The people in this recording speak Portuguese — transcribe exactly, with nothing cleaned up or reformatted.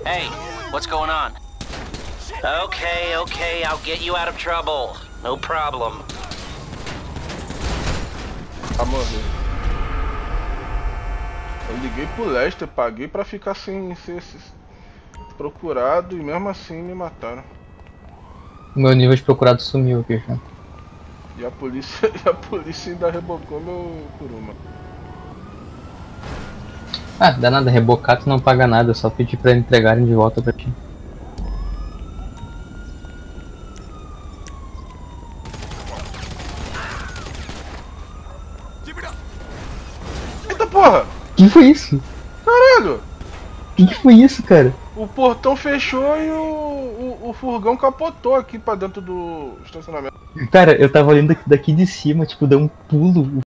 Hey, what's going on? Okay, okay, I'll get you out of trouble. No problem. Ah, morreu. Eu liguei pro Lester, paguei pra ficar sem ser procurado e mesmo assim me mataram. Meu nível de procurado sumiu aqui já. E a polícia, e a polícia ainda rebocou meu Kuruma. Ah, dá nada, rebocar tu não paga nada, só pedir pra entregarem de volta pra ti. Eita porra! Que foi isso? Caralho! Que que foi isso, cara? O portão fechou e o, o, o furgão capotou aqui pra dentro do estacionamento. Cara, eu tava olhando daqui, daqui de cima, tipo, deu um pulo,